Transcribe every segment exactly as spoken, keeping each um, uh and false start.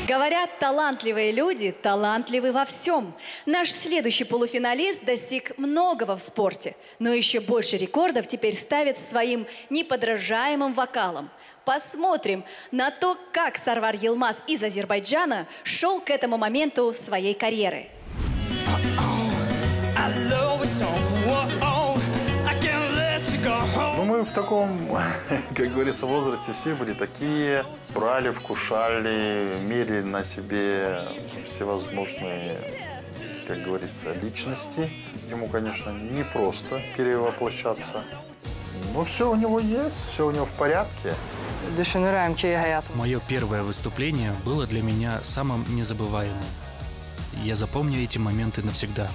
Говорят, талантливые люди талантливы во всем. Наш следующий полуфиналист достиг многого в спорте, но еще больше рекордов теперь ставит своим неподражаемым вокалом. Посмотрим на то, как Сарвар Йылмаз из Азербайджана шел к этому моменту своей карьеры. Ну, мы в таком, как говорится, возрасте все были такие, брали, вкушали, мерили на себе всевозможные, как говорится, личности. Ему, конечно, непросто перевоплощаться. Но все у него есть, все у него в порядке. Мое первое выступление было для меня самым незабываемым. Я запомню эти моменты навсегда.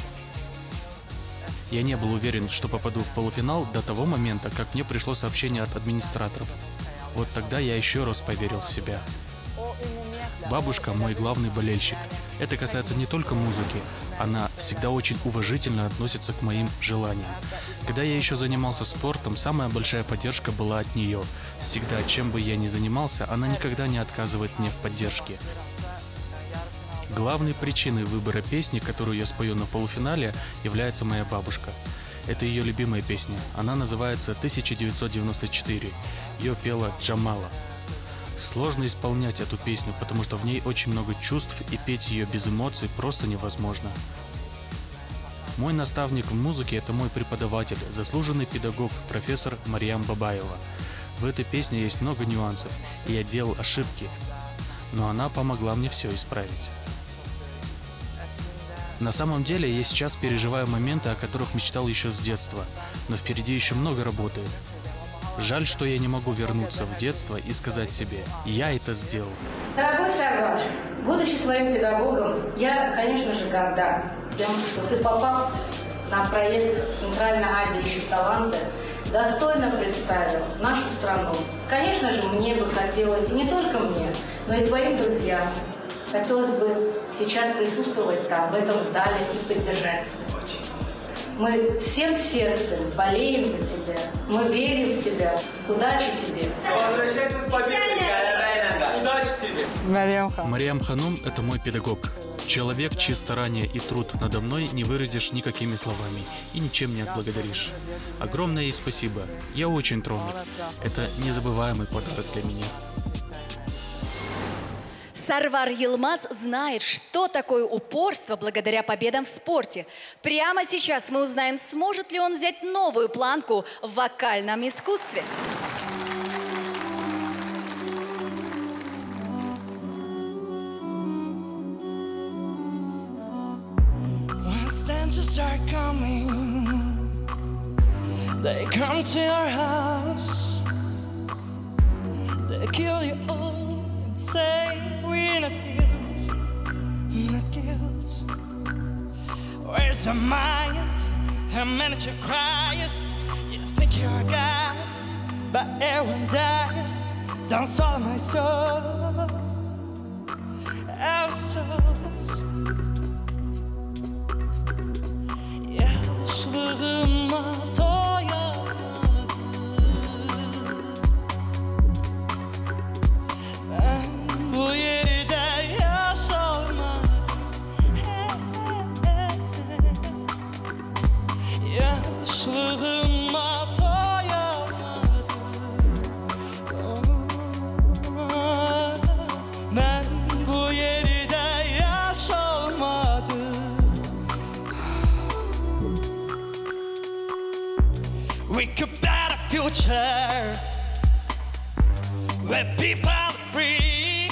Я не был уверен, что попаду в полуфинал до того момента, как мне пришло сообщение от администраторов. Вот тогда я еще раз поверил в себя. Бабушка – мой главный болельщик. Это касается не только музыки. Она всегда очень уважительно относится к моим желаниям. Когда я еще занимался спортом, самая большая поддержка была от нее. Всегда, чем бы я ни занимался, она никогда не отказывает мне в поддержке. Главной причиной выбора песни, которую я спою на полуфинале, является моя бабушка. Это ее любимая песня. Она называется тысяча девятьсот девяносто четыре. Ее пела Джамала. Сложно исполнять эту песню, потому что в ней очень много чувств, и петь ее без эмоций просто невозможно. Мой наставник в музыке – это мой преподаватель, заслуженный педагог, профессор Мариам Бабаева. В этой песне есть много нюансов, и я делал ошибки, но она помогла мне все исправить. На самом деле, я сейчас переживаю моменты, о которых мечтал еще с детства, но впереди еще много работы. Жаль, что я не могу вернуться в детство и сказать себе: «Я это сделал». Дорогой Сарвар, будучи твоим педагогом, я, конечно же, горда тем, что ты, попав на проект «Центральная Азия ищет таланты», достойно представил нашу страну. Конечно же, мне бы хотелось, и не только мне, но и твоим друзьям, хотелось бы сейчас присутствовать там, в этом зале, и поддержать. Мы всем сердцем болеем за тебя, мы верим в тебя. Удачи тебе! Возвращайся с победой! Удачи тебе! Мариам Ханум – это мой педагог. Человек, чьи старания и труд надо мной не выразишь никакими словами и ничем не отблагодаришь. Огромное ей спасибо. Я очень тронут. Это незабываемый подарок для меня. Сарвар Йылмаз знает, что такое упорство благодаря победам в спорте. Прямо сейчас мы узнаем, сможет ли он взять новую планку в вокальном искусстве. Say we're not guilt, not guilt. Where's your mind? A manager cries. You think you're gods, but everyone dies. Don't swallow my soul, our souls. Yaşlığıma doyamadım. Bu yerde yaşamadım. Yaşlığıma doyamadım. Ben bu yerde yaşamadım. We could build a future where people are free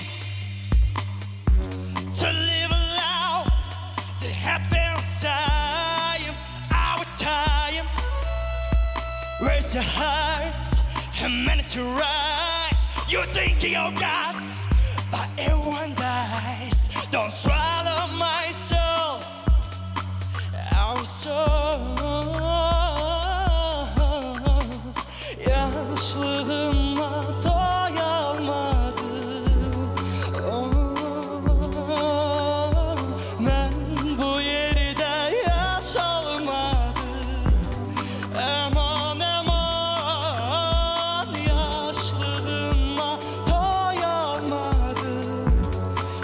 to live aloud, to have their time, our time. Raise your hearts and manage to rise. You think you're gods, but everyone dies. Don't swallow my soul, our souls. Yaşlığıma doyamadım. Ben bu yerde yaşamadım. Aman aman, yaşlığıma doyamadım.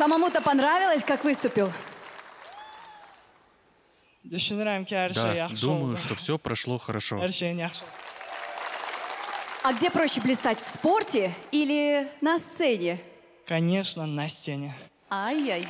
Самому-то понравилось, как выступил? Düşünürəm ki, hər şey Да, yaxşı думаю, oldu. что все прошло хорошо. Hər şeyin yaxşı. А где проще блистать, в спорте или на сцене? Конечно, на сцене. Ай-яй-яй.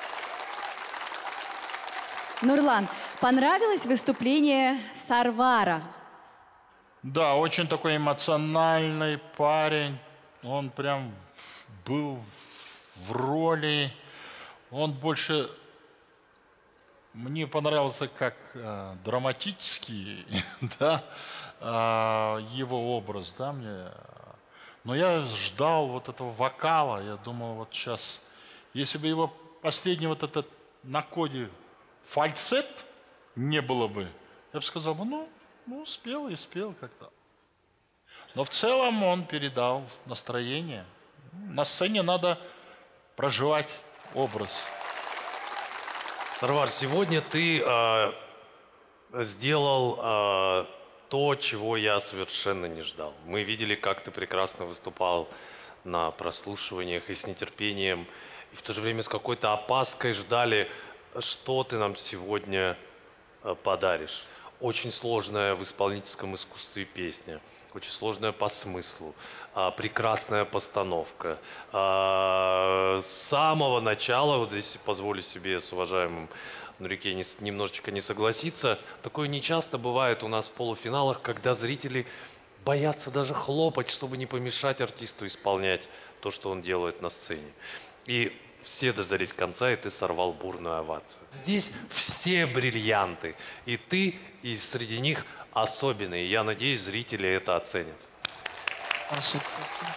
Нурлан, понравилось выступление Сарвара? Да, очень такой эмоциональный парень. Он прям был в роли. Он больше... Мне понравился как э, драматический, да, э, его образ, да, мне. Но я ждал вот этого вокала. Я думал, вот сейчас, если бы его последний вот этот на коде фальцет не было бы, я бы сказал, ну, ну, спел и спел как-то. Но в целом он передал настроение. На сцене надо проживать образ. Сарвар, сегодня ты э, сделал э, то, чего я совершенно не ждал. Мы видели, как ты прекрасно выступал на прослушиваниях и с нетерпением, и в то же время с какой-то опаской ждали, что ты нам сегодня э, подаришь. Очень сложная в исполнительском искусстве песня, очень сложная по смыслу, а, прекрасная постановка. А, с самого начала, вот здесь позволю себе с уважаемым Нурике не, немножечко не согласиться, такое нечасто бывает у нас в полуфиналах, когда зрители боятся даже хлопать, чтобы не помешать артисту исполнять то, что он делает на сцене. И все дождались конца, и ты сорвал бурную овацию. Здесь все бриллианты, и ты, и среди них особенные. Я надеюсь, зрители это оценят. Большое спасибо.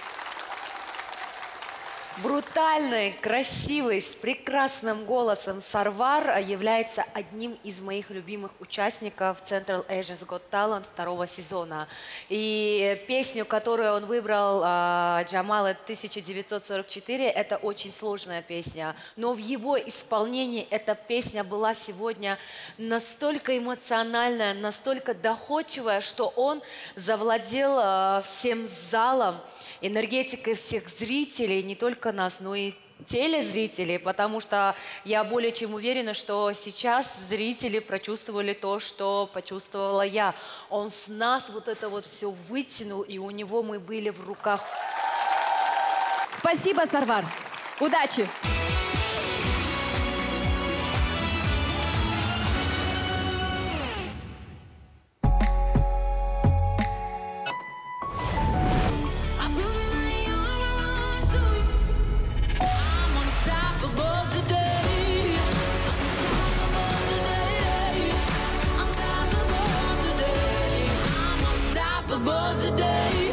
Брутальный, красивый, с прекрасным голосом Сарвар является одним из моих любимых участников Central Asia's Got Talent второго сезона. И песню, которую он выбрал, Джамала тысяча девятьсот сорок четыре, это очень сложная песня. Но в его исполнении эта песня была сегодня настолько эмоциональная, настолько доходчивая, что он завладел всем залом, энергетикой всех зрителей, не только нас, но и телезрителей, потому что я более чем уверена, что сейчас зрители прочувствовали то, что почувствовала я. Он с нас вот это вот все вытянул, и у него мы были в руках. Спасибо, Сарвар. Удачи! Today